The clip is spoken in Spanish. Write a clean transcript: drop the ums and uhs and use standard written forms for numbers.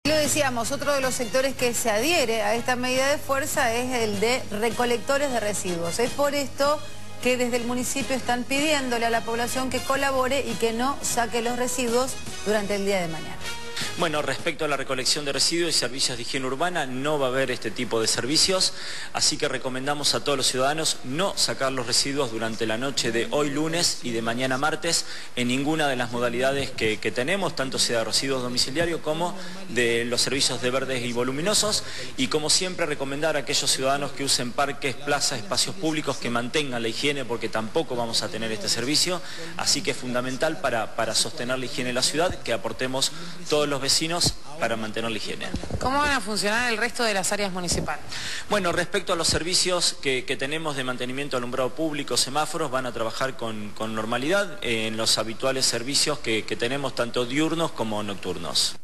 Lo decíamos, otro de los sectores que se adhiere a esta medida de fuerza es el de recolectores de residuos. Es por esto que desde el municipio están pidiéndole a la población que colabore y que no saque los residuos durante el día de mañana. Bueno, respecto a la recolección de residuos y servicios de higiene urbana, no va a haber este tipo de servicios, así que recomendamos a todos los ciudadanos no sacar los residuos durante la noche de hoy lunes y de mañana martes en ninguna de las modalidades que tenemos, tanto sea de residuos domiciliarios como de los servicios de verdes y voluminosos, y como siempre recomendar a aquellos ciudadanos que usen parques, plazas, espacios públicos que mantengan la higiene, porque tampoco vamos a tener este servicio, así que es fundamental para sostener la higiene en la ciudad que aportemos todos los vecinos para mantener la higiene. ¿Cómo van a funcionar el resto de las áreas municipales? Bueno, respecto a los servicios que tenemos de mantenimiento de alumbrado público, semáforos, van a trabajar con normalidad en los habituales servicios que tenemos tanto diurnos como nocturnos.